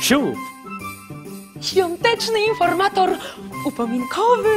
siup. Świąteczny informator upominkowy.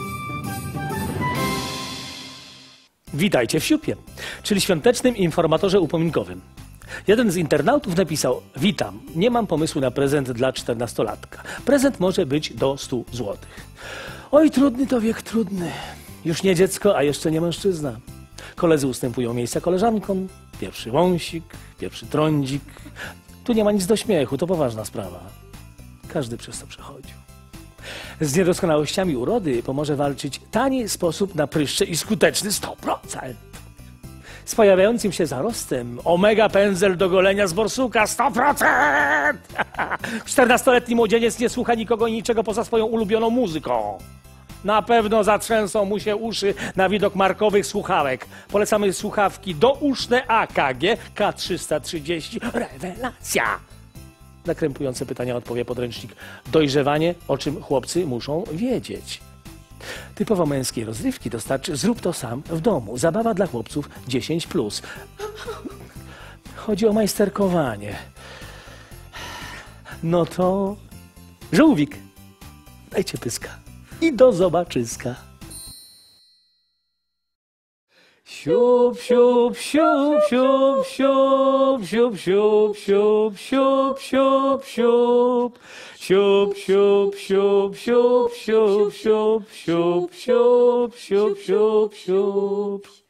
Witajcie w siupie, czyli świątecznym informatorze upominkowym. Jeden z internautów napisał: witam, nie mam pomysłu na prezent dla 14-latka. Prezent może być do 100 zł. Oj, trudny to wiek, trudny. Już nie dziecko, a jeszcze nie mężczyzna. Koledzy ustępują miejsca koleżankom. Pierwszy wąsik, pierwszy trądzik. Tu nie ma nic do śmiechu, to poważna sprawa. Każdy przez to przechodził. Z niedoskonałościami urody pomoże walczyć tani sposób na pryszcze i skuteczny 100%. Z pojawiającym się zarostem omega pędzel do golenia z borsuka 100%. 14-letni młodzieniec nie słucha nikogo i niczego poza swoją ulubioną muzyką. Na pewno zatrzęsą mu się uszy na widok markowych słuchawek. Polecamy słuchawki douszne AKG K330. Rewelacja! Na krępujące pytania odpowie podręcznik Dojrzewanie, o czym chłopcy muszą wiedzieć. Typowo męskie rozrywki dostarczy Zrób to sam w domu. Zabawa dla chłopców 10+. Chodzi o majsterkowanie. No to żółwik, dajcie pyska i do zobaczyska. Siup, siup, siup, siup, siup, siup, siup, siup, siup, siup, siup. Siup, siup, siup, siup, siup, siup, siup, siup, siup, siup, siup.